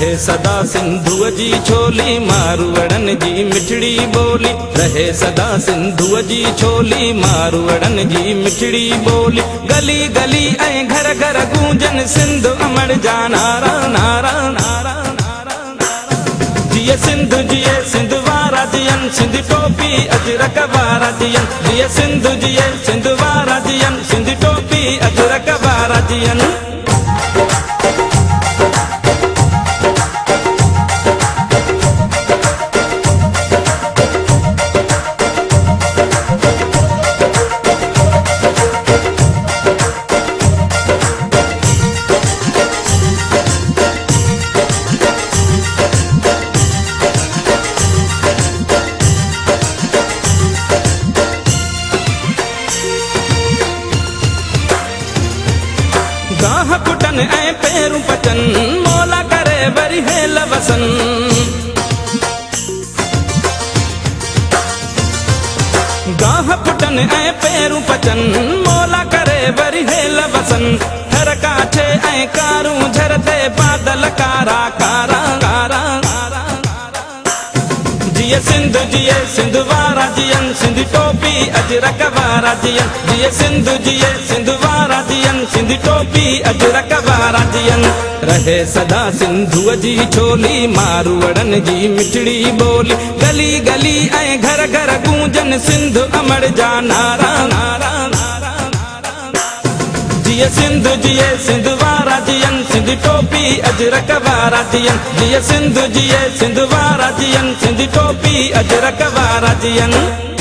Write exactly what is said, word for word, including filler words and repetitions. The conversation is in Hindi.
रहे सदा सिंधुअ जी छोली मारवड़न जी मिठड़ी बोली। रहे सदा सिंधुअ जी छोली मारवड़न जी मिठड़ी बोली। गली गली ऐं घर घर गूंजन सिंध अमर जा नारा नारा नारा नारा नारा। जिए सिंधु जिए सिंध वारा जियन सिंध टोपी अजरक वारा जियन। जिए सिंधु जिए सिंध वारा जियन सिंध टोपी अजरक वारा जियन। गाह पुटन ऐं पेरू पचन मोला करे वरी हेल वसन। गाह पुटन ऐं पेरू पचन मोला करे वरी हेल वसन। हर काठे ऐं कारूं झरते बादल कारा कारा कारा कारा। जिए सिंधु जिए सिंध वारा जियन सिंध टोपी अजरक वारा जियन। जिए सिंधु जिए सिंध वारा जियन सिंध टोपी अजरक वारा जियन। रहे सदा सिंधुअ जी छोली मारवड़न जी मिठड़ी बोली। गली गली ऐं घर घर गूंजन सिंध अमर जा नारा नारा नारा नारा। जिए सिंधु जिए सिंध वारा जियन सिंध टोपी अजरक वारा जियन। जिए सिंधु जिए सिंध वारा जियन सिंध टोपी अजरक वारा जियन।